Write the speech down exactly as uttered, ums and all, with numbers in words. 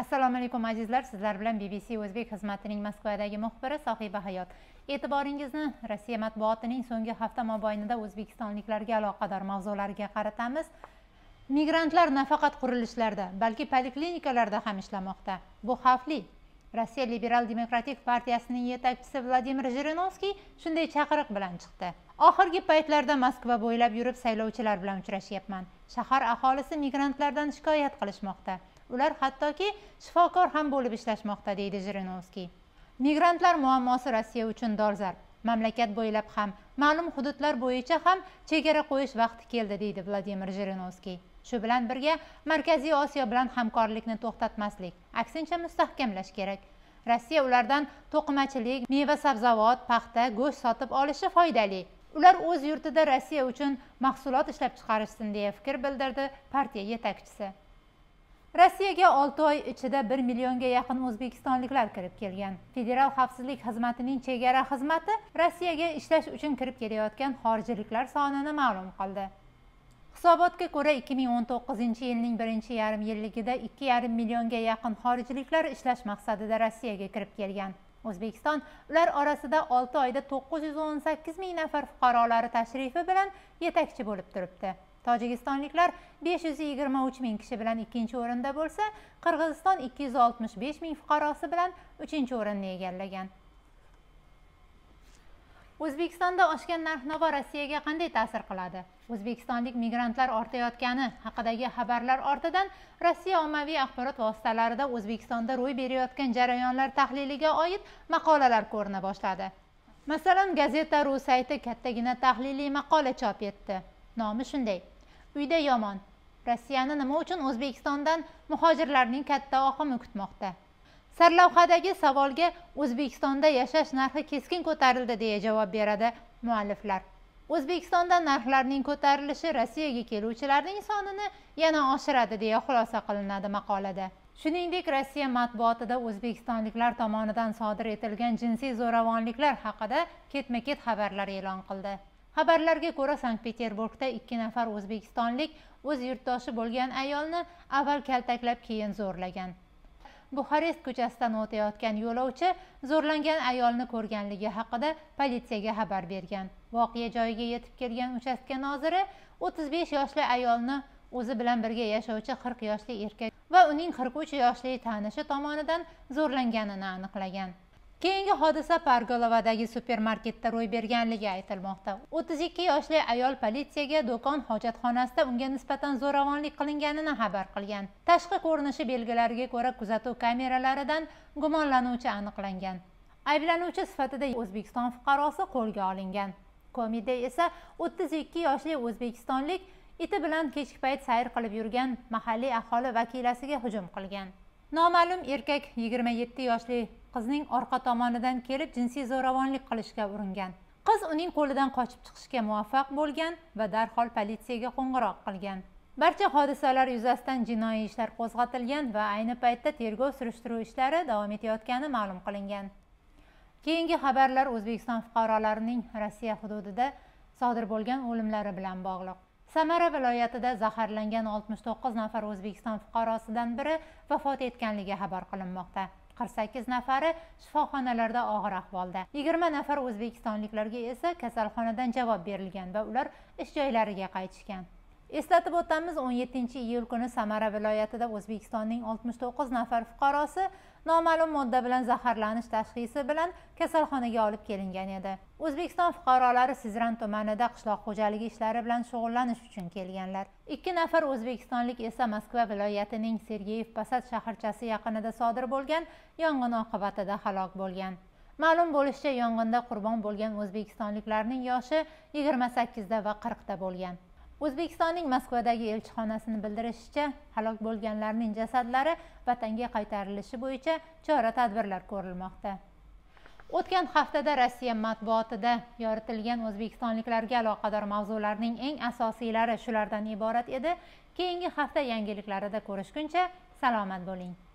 Assalomu alaykum azizlar, sizlar bilan B B C O'zbek xizmatining Moskvadagi muxbiri Sohiba Hayot. E'tiboringizni Rossiya matbuotining so'nggi hafta mobaynida o'zbekistonliklarga aloqador mavzularga qaratamiz. Migrantlar nafaqat qurilishlarda, balki poliklinikalarda ham ishlamoqda. Bu xavfli. Rossiya Liberal Demokratik partiyasining yetakchisi Vladimir Zhirinovskiy shunday chaqiriq bilan chiqdi. Oxirgi paytlarda Moskva bo'ylab yurib saylovchilar bilan uchrashyapman. Shahar aholisi migrantlardan shikoyat qilishmoqda. Ular hattoki shifokor ham bo'lib ishlashmoqda, deydi Zhirinovskiy. Migrantlar muammosi Rossiya uchun dolzarb. Mamlakat bo'ylab ham, ma'lum hududlar bo'yicha ham chegara qo'yish vaqti keldi, deydi Vladimir Zhirinovskiy. Shu bilan birga Markaziy Osiyo bilan hamkorlikni to'xtatmaslik, aksincha mustahkamlash kerak. Rossiya ulardan to'qimachilik, meva-sabzavot, paxta, go'sht sotib olishi foydali. Ular o'z yurtida Rossiya uchun mahsulot ishlab chiqarishsin, deya fikr bildirdi partiya yetakchisi. Rossiyaga olti oy ichida bir millionga yaqin o'zbekistonliklar kirib kelgan. Federal xavfsizlik xizmatining chegara xizmati Rossiyaga ishlash uchun kirib kelayotgan xorijliklar sonini ma'lum qildi. Hisobotga ko'ra ikki ming o'n to'qqizinchi yilning birinchi yarim yilligida ikki yarim millionga yaqin xorijliklar ishlash maqsadida Rossiyaga kirib kelgan. O'zbekiston ular orasida olti oyda to'qqiz yuz o'n sakkiz ming nafar fuqarolari tashrifi bilan yetakchi bo'lib turibdi. Tojikistonliklar besh yuz yigirma uch ming kishi bilan ikkinchi o'rinda bo'lsa, Qirg'iziston ikki yuz oltmish besh ming fuqarosi bilan uchinchi o'rinni egallagan. O'zbekistonda oshgan narx-navo Rossiyaga qanday ta'sir qiladi? O'zbekistonlik migrantlar ortayotgani haqidagi xabarlar ortidan Rossiya ommaviy axborot vositalarida O'zbekistonda ro'y berayotgan jarayonlar tahliliga oid maqolalar ko'rina boshladi. Masalan, Gazeta.ru sayti kattagina tahliliy maqola chop etdi. Nomi shunday: Uyda yomon. Rossiyani nima uchun O'zbekistondan muhojirlarning katta oqimi kutmoqda? Sarlavhadagi savolga O'zbekistonda yashash narxi keskin ko'tarildi, deya javob beradi mualliflar. O'zbekistonda narxlarning ko'tarilishi Rossiyaga keluvchilarning sonini yana oshiradi, deya xulosa qilinadi maqolada. Shuningdek, Rossiya matbuotida o'zbekistonliklar tomonidan sodir etilgan jinsiy zo'ravonliklar haqida ketma-ket xabarlar e'lon qildi. Xabarlarga ko'ra, Sankt-Peterburgda ikki nafar o'zbekistonlik o'z yurtdoshi bo'lgan ayolni avval kaltaklab, keyin zo'rlagan. Buxarest ko'chasidan o'tayotgan yo'lovchi zo'rlangan ayolni ko'rganligi haqida politsiyaga xabar bergan. Voqea joyiga yetib kelgan uchastka noziri o'ttiz besh yoshli ayolni o'zi bilan birga yashovchi qirq yoshli erkak va uning qirq uch yoshli tanishi tomonidan zo'rlanganini aniqlagan. Keyingi hodisa Pargolovadagi supermarketda ro'y berganligi aytilmoqda. o'ttiz ikki yoshli ayol politsiyaga do'kon hojatxonasida unga nisbatan zo'ravonlik qilinganini xabar qilgan. Tashqi ko'rinishi belgilariga ko'ra kuzatuv kameralaridan gumonlanuvchi aniqlangan. Ayblanuvchi sifatida O'zbekiston fuqarosi qo'lga olingan. Komida esa o'ttiz ikki yoshli o'zbekistonlik iti bilan kechki payt sayr qilib yurgan mahalliy aholi vakilasiga hujum qilgan. Noma'lum erkak yigirma yetti yoshli qizning orqa tomonidan kelib jinsiy zo'ravonlik qilishga uringan. Qiz uning qo'lidan qochib chiqishga muvaffaq bo'lgan va darhol politsiyaga qo'ng'iroq qilgan. Barcha hodisalar yuzasidan jinoiy ishlar qo'zg'atilgan va ayni paytda tergov surishtiruv ishlari davom etayotgani ma'lum qilingan. Keyingi xabarlar O'zbekiston fuqarolarining Rossiya hududida sodir bo'lgan o'limlari bilan bog'liq. Samara viloyatida zaharlangan oltmish to'qqiz nafar O'zbekiston fuqarosidan biri vafot etganligi xabar qilinmoqda. qirq sakkiz nafari shifoxonalarda og'ir ahvolda. yigirma nafar o'zbekistonliklarga esa kasalxonadan javob berilgan va ular ish joylariga qaytishgan. Eslatib o'tamiz, o'n yettinchi iyul kuni Samara viloyatida O'zbekistonning oltmish to'qqiz nafar fuqarosi noma'lum modda bilan zaharlanish tashxisi bilan kasalxonaga olib kelingan edi. O'zbekiston fuqarolari Sizran tumanida qishloq xo'jaligi ishlari bilan shug'ullanish uchun kelganlar. ikki nafar o'zbekistonlik esa Moskva viloyatining Sergeyev Posad shaharchasi yaqinida sodir bo'lgan yong'in oqibatida halok bo'lgan. Ma'lum bo'lishicha, yong'inda qurbon bo'lgan o'zbekistonliklarning yoshi yigirma sakkizda va qirqda bo'lgan. O'zbekistonning Moskvadagi elchixonasining bildirishicha, halok bo'lganlarning jasadlari vatanga qaytarilishi bo'yicha chora-tadbirlar ko'rilmoqda. O'tgan haftada Rossiya matbuotida yoritilgan o'zbekistonliklarga aloqador mavzularning eng asosiylari shulardan iborat edi. Keyingi hafta yangiliklarida ko'rishguncha salomat bo'ling.